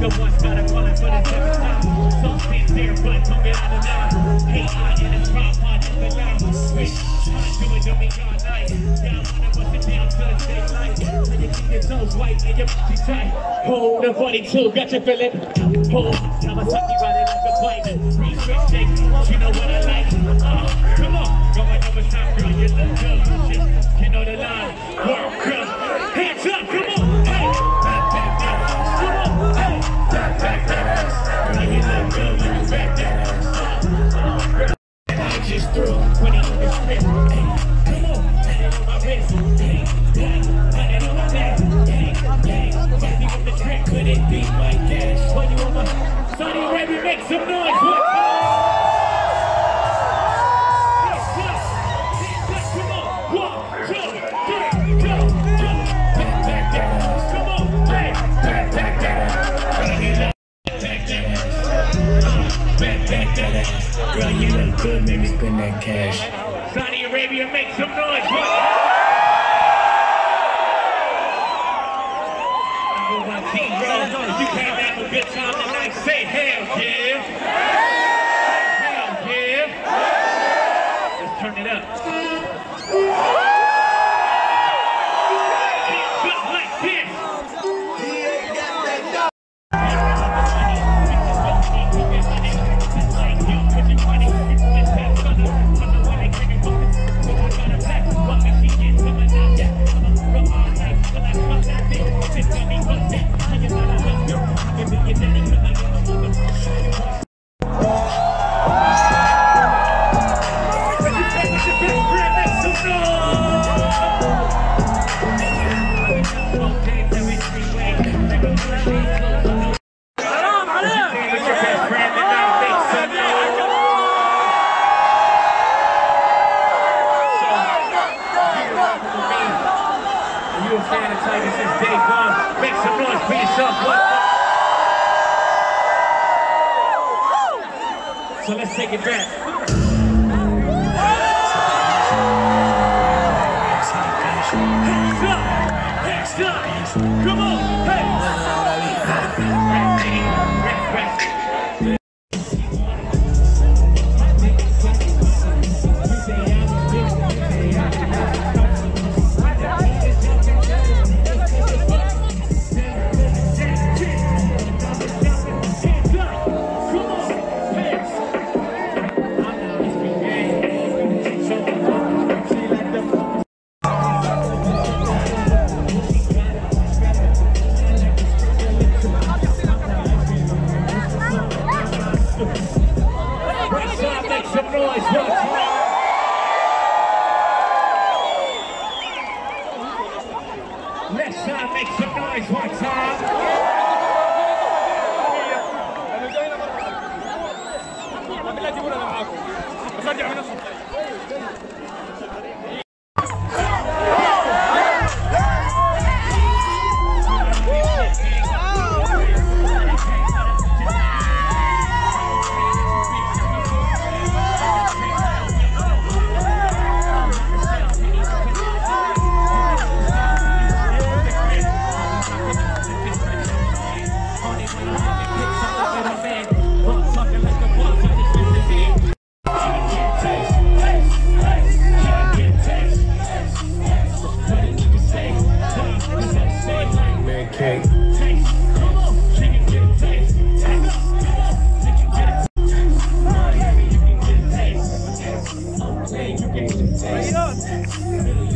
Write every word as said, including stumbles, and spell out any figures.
Someone's gotta call it, but it's never stop. Some things there, but don't get out of line. Hey, I in a drop, I in the line. Switch, I do it to me all night. Yeah, I wanna bust it down to the state light. When you keep your toes white and your body tight. Hold the body too, got you feeling. Hold, Kawasaki riding like a bike. Refresh shake, you know what I like. Uh, come on, going over top, girl, you look good. You know the line, work, girl. Hands up, come on, hey. Back, back, that ass. Come on, hey. Back, back, that ass. Girl, you look good when you back that ass. Uh, I just threw twenty on the strip. Hey, come on, put it on my wrist. Hey, hey, put it on my neck. Hey, hey, fuck me with the trick. Could it be my cash? When you on my Saudi Arabia, make some noise. What? Girl, you look good, make me spend that cash. Saudi Arabia, make some noise. Number one team, bro. If you came to have a good time tonight, say hell yeah. Hell yeah. Let's turn it up. Just like this. You a fan of TYGA since day one. Make some noise for yourself. So let's take it back. Hands up! Hands up! Come on! Hey! Let's uh, make some noise one time. Hey, you can get a taste.